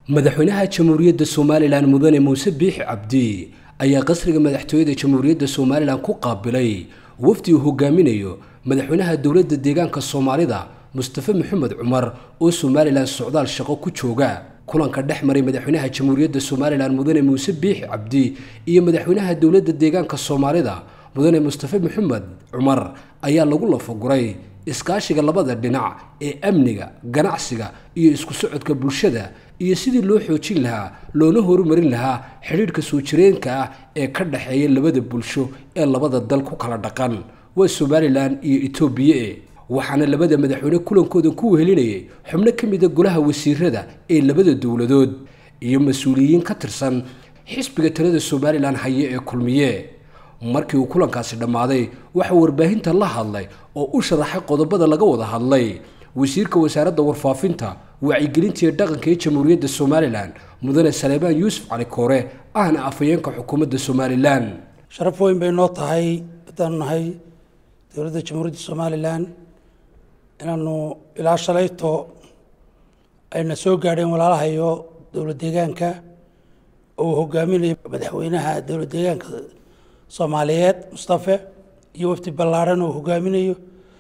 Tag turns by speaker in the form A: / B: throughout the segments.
A: Madaxweynaha Jamhuuriyadda Somaliland mudane Muuse Biixi Cabdi ayaa qasriga madaxtooyada Jamhuuriyadda Somaliland ku qaabilay wafdi uu hogaaminayo madaxweynaha dowladda deegaanka Somalida Mustafe Cumar oo Somaliland socdaal shaqo ku jooga kulanka dhexmaray madaxweynaha Jamhuuriyadda Somaliland mudane Muuse Biixi Cabdi iyo madaxweynaha dowladda deegaanka Somalida mudane Mustafe Cumar ayaa lagu lafaguray iskaashiga labada dhinac ee amniga ganacsiga iyo isku socodka bulshada iyo sidii loo xoojin lahaa loona horumarin lahaa xiriirka soo jireenka ah ee ka dhaxeeya labada bulsho ee labada dal ku kala dhaqan waa Somaliland iyo Itoobiya waxaana labada madaxweyne kulankooda ku wehelinayay xubno kamid ah golaha wasiirada ee labada dawladood iyo mas'uuliyiin ka tirsan xisbiga talada Somaliland haye ee kulmiye markii uu kulankaasi dhamaaday waxa warbaahinta la hadlay oo u sharaxay qodobada laga wada hadlay wasiirka wasaaradda warfaafinta wacyigelinta iyo dhaqanka ee Jamhuuriyadda Somaliland mudane Salebaan Yuusuf Cali Koore ahna afayeenka xukuumadda Somaliland
B: sharaf weyn bay noo tahay haddaan nahay dowladda Jamhuuriyadda Somaliland inaanu ilaa shalayto ayna soo gaadheen walaalahayo dowladda deegaanka oo hogaaminaya madaxweynaha dowladda deegaanka Somaliyeed Mustafe iyo wafdi ballaaran oo hogaaminayo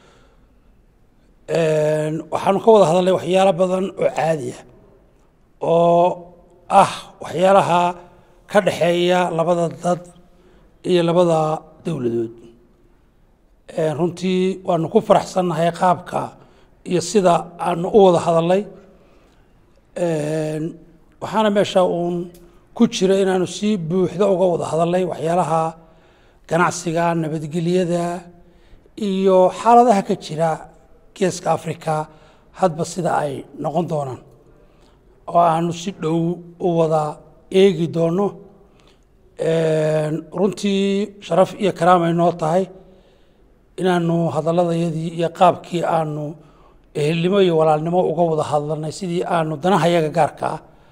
B: waxaanu ka wada hadalnay waxyaalo badan oo caadi ah oo waxyaalaha ka dhaxeeya labada dad iyo labada dawladood runtii waanu ku faraxsanahay qaabka iyo sida aanu u wada hadalnay waxaana meesha ku jira inaanu si buuxda uga wada hadalnay waxyaalaha ganacsiga nabadgelyada iyo xaaladaha ka jira geeska Afrika hadba sida ay noqon doonaan oo aanu si dhow u wada eegi doono runtii sharaf iyo karaam ay noo tahay inaanu hadaladayadii iyo qaabkii aanu ehelnimo iyo walaalnimo uga wada hadlanay sidii aanu danahayaga gaarka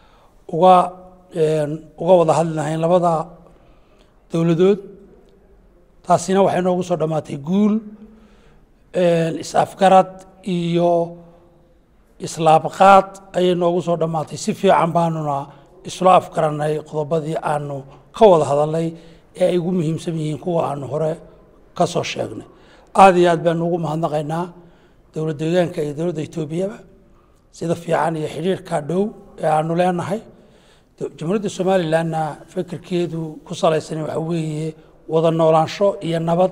B: uga wada hadlanayn labada dawladood taasina waxay noogu soo dhamaatay guul is-afgarad iyo islaabqaad ayay noogu soo dhamaatay si fiican baanuna isla afgaranay qodobadii aanu ka wada hadalnay ee ay ugu muhiimsan yihiin kuwa aanu hore ka soo sheegnay aad iyo aad baan ugu mahadnaqaynaa dowladda deegaanka iyo dowladda Itoobiya sida fiican iyo xiriirka dhow ee aanu leenahay Jamhuuriyadda Somalilandna fikirkeedu ku salaysan waxa weeye wada noolaansho iyo nabad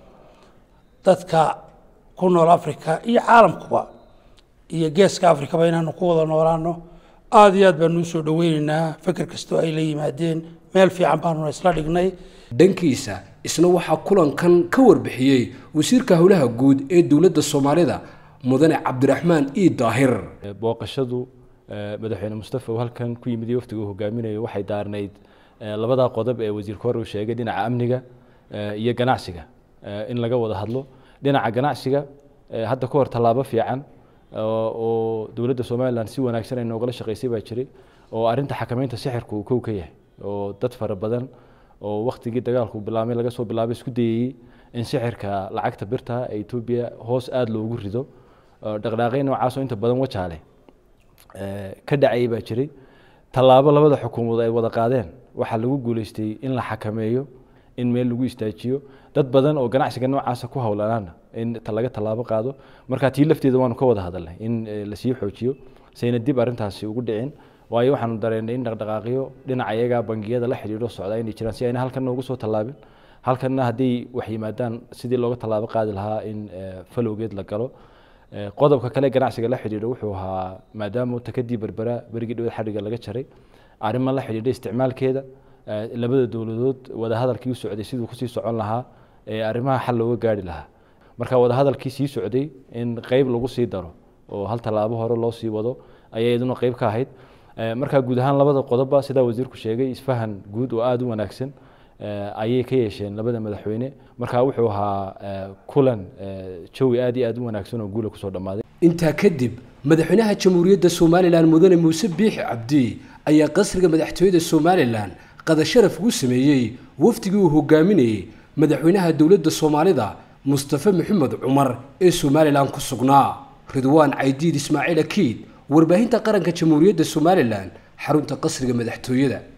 B: dadka ku nool Afrika iyo caalamkuba iyo geeska Afrika baynaanu ku wada noolaano aad iyo aad baan u soo dhaweynaynaa fikir kasto ay la yimaadeen meel fiican baanu isla dhignay
A: dhankiisa isna waxa kulankan ka warbixiyay wasiirka howlaha guud ee dawladda Soomaalida mudane Cabdiraxmaan Daahir
C: booqashadu madaxweyne Mustafe oo halkan ku yimid waftiga hogaaminayo waxay daarnayd labada qodob ee wasiirka hore uu sheegay dhinaca amniga iyo ganacsiga in laga wada hadlo dhinaca ganacsiga hadda ka hor talaabo fiican oo dawladda Somaliland si wanaagsan ay nooga shaqeysay baa jiray oo arinta xakameynta sixirka uu ka yahay oo dad fara badan oo waqtigii dagaalku bilaabay laga soo bilaabay isku dayay in sixirka lacagta birta ee Itoobiya hoos aad loogu rido dhaqdhaqaaqayna noocaas oo inta badan wajaale ka dhacay baa jiray talaabo labada xukuumadood ay wada qaadeen waxa lagu guuleystay in la xakameeyo in meel lagu istaajiyo dad badan oo ganacsiga noocaas ku hawlanaana in laga talaabo qaado marka tii lafteeda waanu ka wada hadalnay in la sii xoojiyo sayna dib arintaasi ugu dhicin waayo waxaanu dareennay in dhaqdhaqaaqiyo dhinaca iyaga bangiyada la xiriiro socda inay jiraan si ayna halkan noogu soo talaabin halkanna haddii wax yimaadaan sidii looga talaabo qaadi lahaa in falowgeed la galo qodobka kale ganacsiga la xiriiro wuxuu ahaa maadaama takadii berbera berigii dhow xadhiga laga jaray arrimo la xiriira isticmaalkeeda labada dawladood wada hadalkii u socday sidoo ku sii socon lahaa arrimaha xal looga gaari lahaa marka wada hadalkii sii socday in qayb lagu sii daro oo hal talaabo hore loo sii wado ayay iduna qayb ka ahayd marka guud ahaan labada qodobba sida wasiirku sheegay isfahan guud oo aad u wanaagsan ayay ka yeesheen labada madaxweyne marka wuxuu ahaa kulan jawi aad iyo aad u wanaagsan oo guul ku soo dhamaaday
A: inta kadib madaxweynaha Jamhuuriyadda Somaliland mudane Muuse Biixi Cabdi ayaa qasriga madaxtooyada Somaliland qada sharaf ugu sameeyay waftigii uu hogaaminayay madaxweynaha dawladda Somalida Mustafe Cumar ee Somaliland ku sugnaa Ridwaan AkiiD Ismail AkiiD warbaahinta qaranka Jamhuuriyadda Somaliland xarunta qasriga madaxtooyada.